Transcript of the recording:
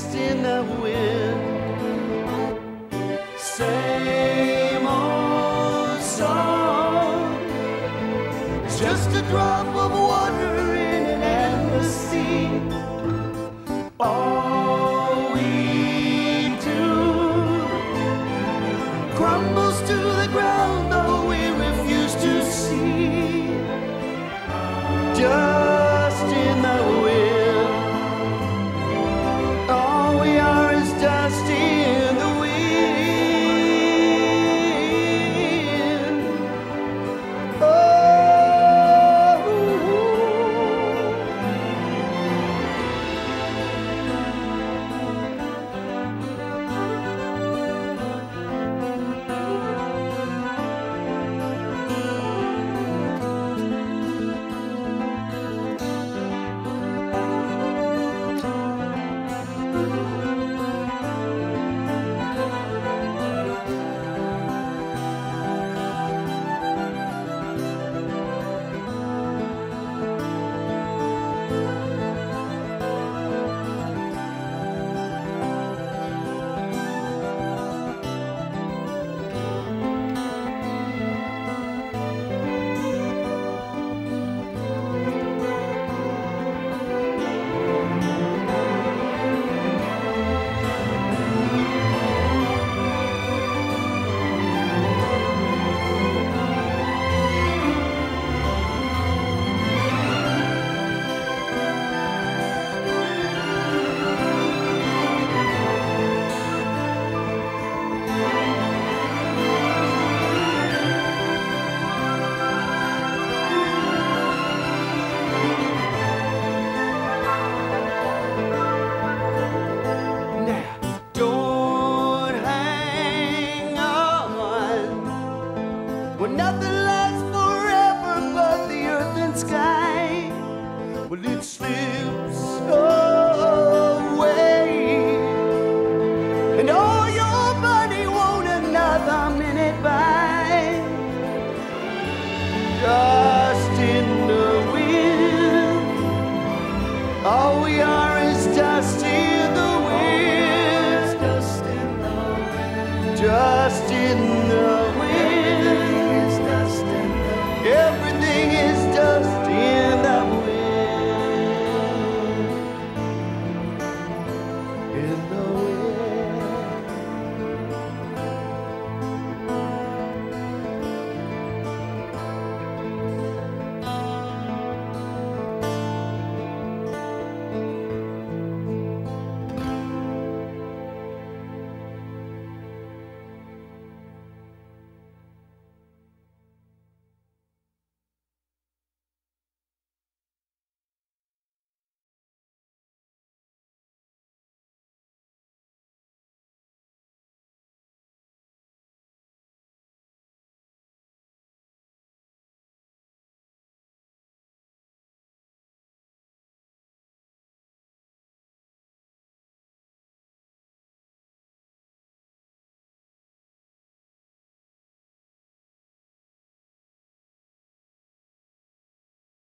dust in the wind. Same old song. It's just a drop of water in an endless sea. All we do crumbles to the ground, though we refuse to see. Dust in the wind. All we are is dust in the wind. Well, nothing lasts forever but the earth and sky. Well, it slips